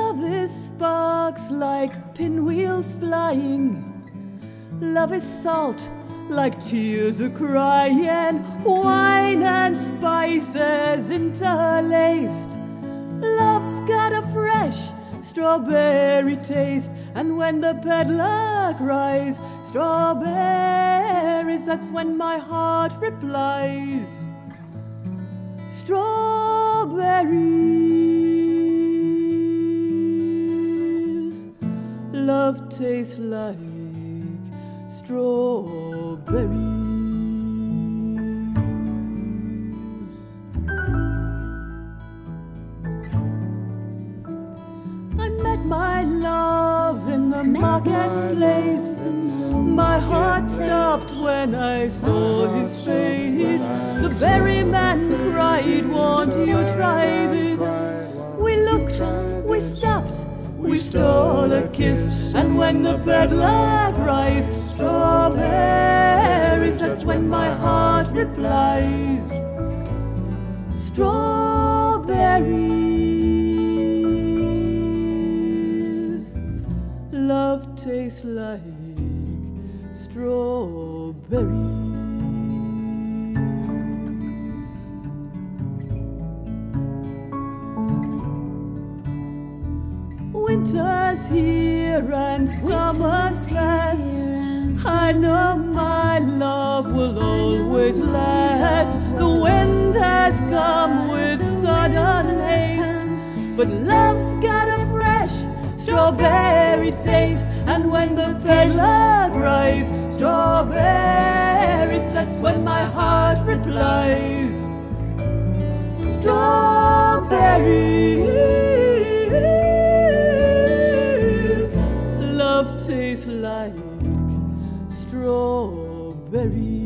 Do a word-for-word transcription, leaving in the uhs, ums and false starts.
Love is sparks like pinwheels flying. Love is salt like tears a-crying. Wine and spices interlaced. Love's got a fresh strawberry taste. And when the peddler cries strawberries, that's when my heart replies strawberries. Love tastes like strawberries. I met my love in the marketplace. My heart stopped when I saw his face. The berry man cried, "Won't you try this?" We looked, we stopped, we stole a kiss. And when the peddler cries strawberries, that's when my heart replies strawberries. Love tastes like strawberries. Winter's here and summer's past. I know my love will always last. The wind has come with sudden haste, but love's got a fresh strawberry taste. And when the peddler cries strawberries, that's when my heart replies strawberries. Love tastes like strawberries.